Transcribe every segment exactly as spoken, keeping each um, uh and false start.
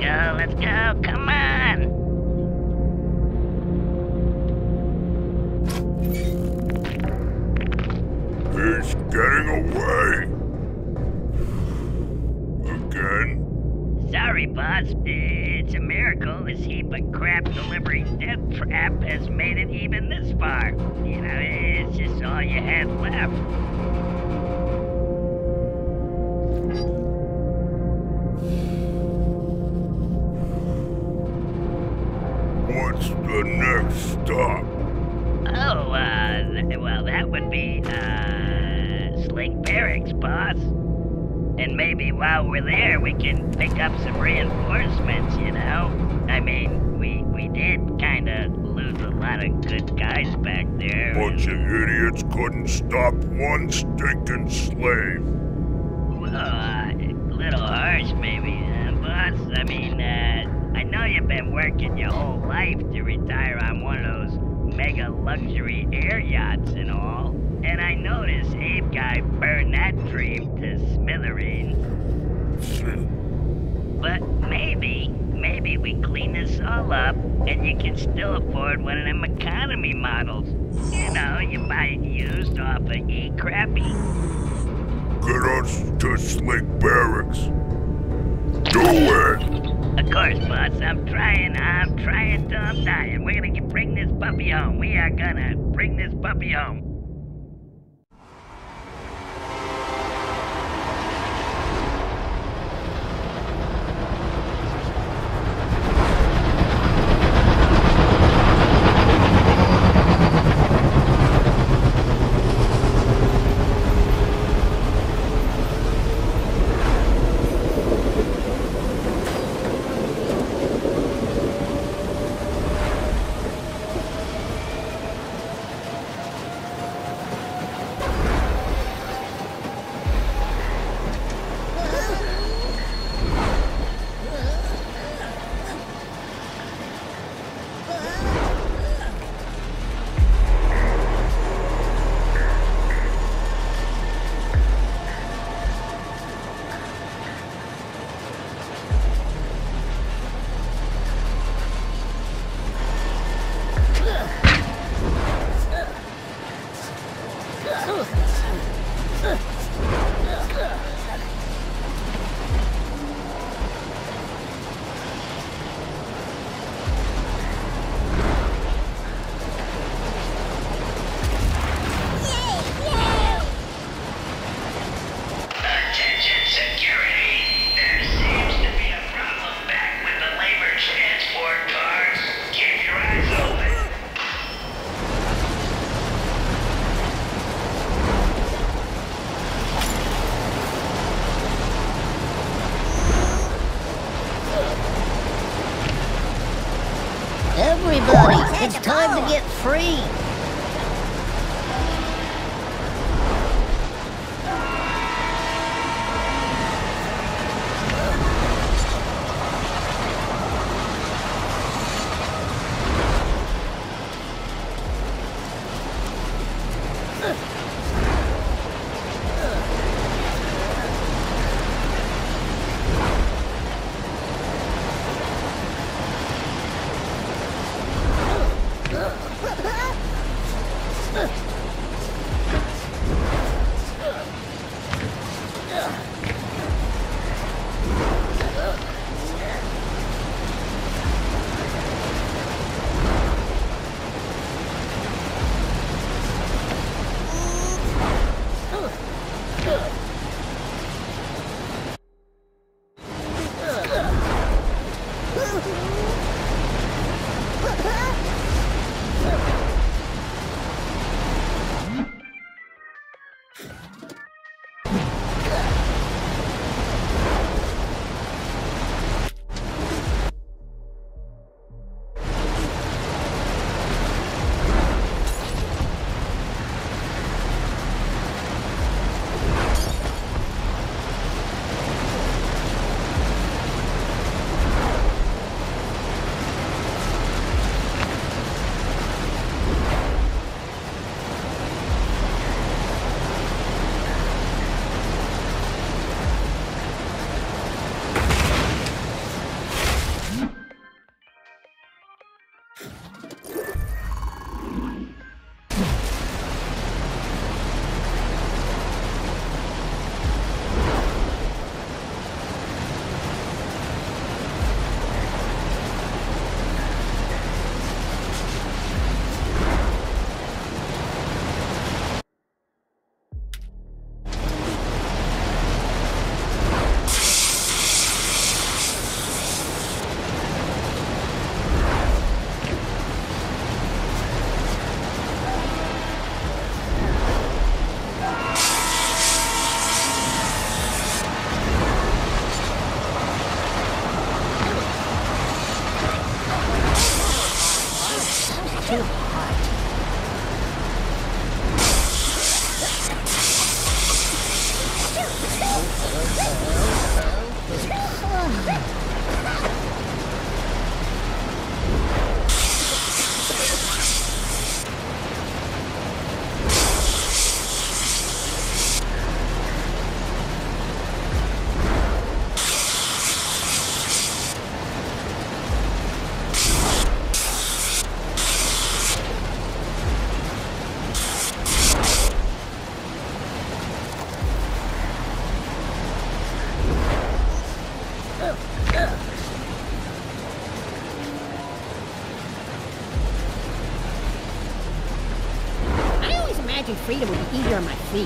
go, let's go, come on! He's getting away! Again? Sorry, boss. It's a miracle this heap of crap delivery death trap has made it even this far. You know, it's just all you had left. What's the next stop? Oh, uh, th- well, that would be, uh, Slake Barracks, boss. And maybe while we're there, we can pick up some reinforcements, you know? I mean, we we did kinda lose a lot of good guys back there. Bunch of idiots couldn't stop one stinking slave. Well, uh, a little harsh, maybe, uh, boss. I mean, uh, I know you've been working your whole life to retire on one of those mega luxury air yachts and all. And I noticed Abe guy burned that dream to smithereens. But maybe, maybe we clean this all up and you can still afford one of them economy models. You know, you buy it used off of E-Crappy. Get us to Slake Barracks. Do it! Of course, boss. I'm trying, I'm trying till I'm dying. We're gonna get, bring this puppy home. We are gonna bring this puppy home. Everybody, it's time to get free. I always imagined freedom would be easier on my feet.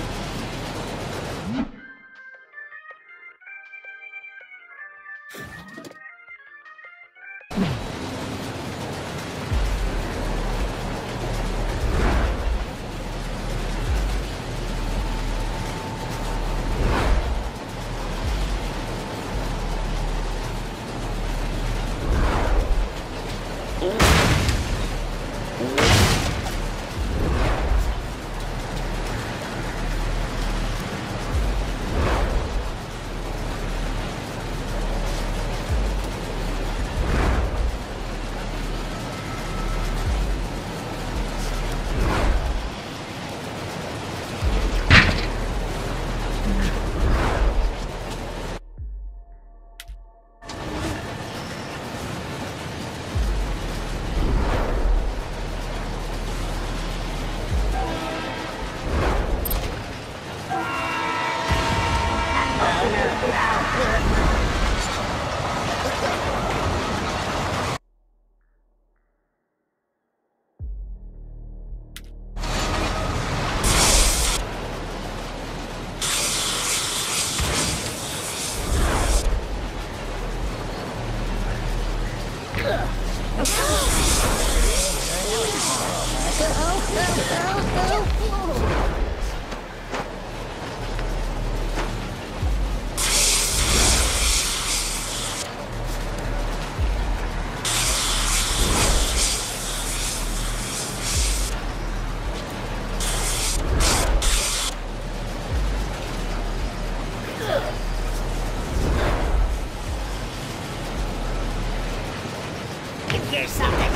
Here's something.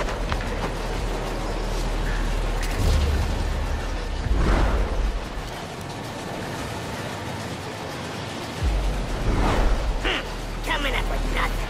Coming up with nothing.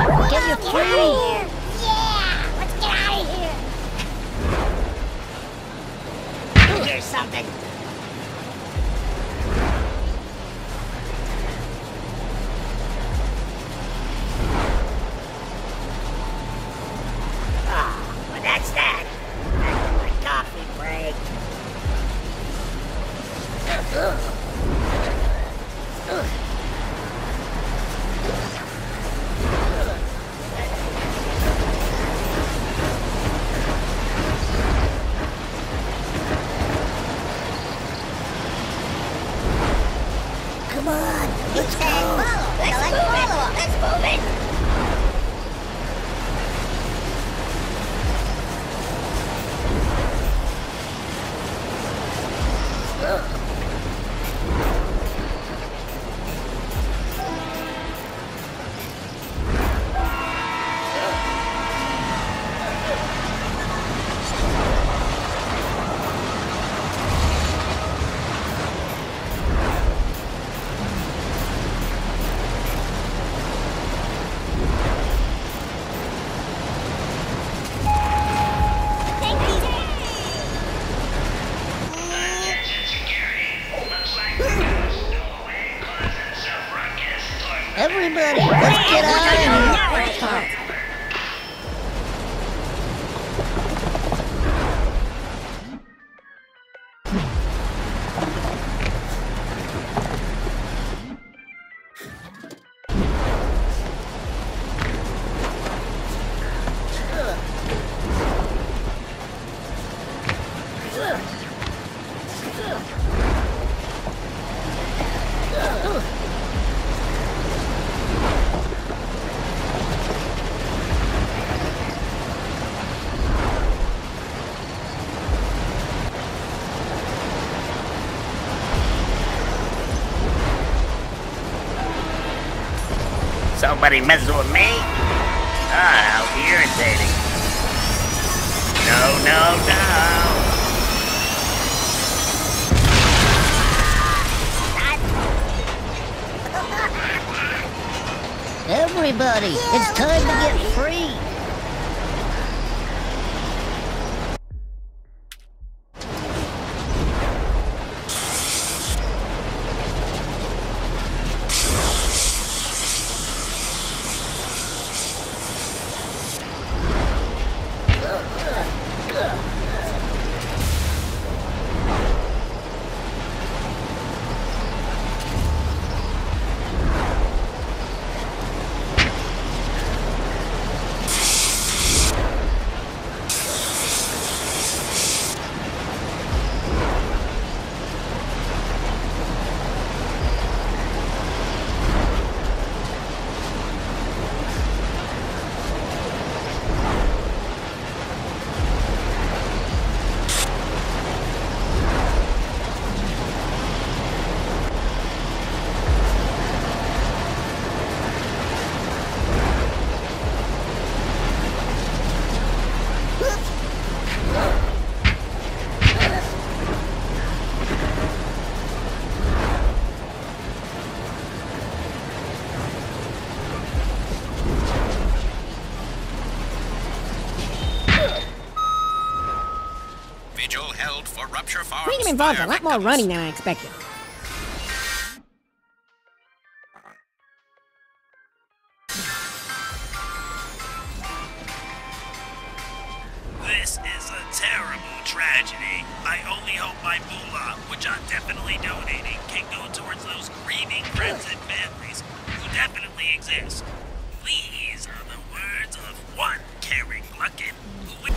get you free! Yeah! Let's get out of here! Here's something. Ah, well, that's that. Back to my coffee break. Ugh. Ugh. Come on, let's go. Follow. Let's, let's move it. Let's move it. Ugh. Everybody, let's get out of here! Somebody messing with me? Ah, how irritating. No, no, no. Everybody, it's time to get free! Vigil held for Rupture Farms. Freedom involves a lot more running than I expected. This is a terrible tragedy. I only hope my moolah, which I'm definitely donating, can go towards those grieving friends and families who definitely exist. These are the words of one caring Gluckin who...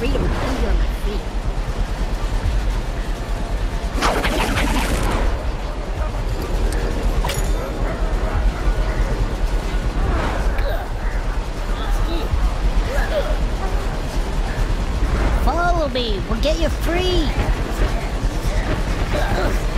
freedom under my feet. Follow me. We'll get you free.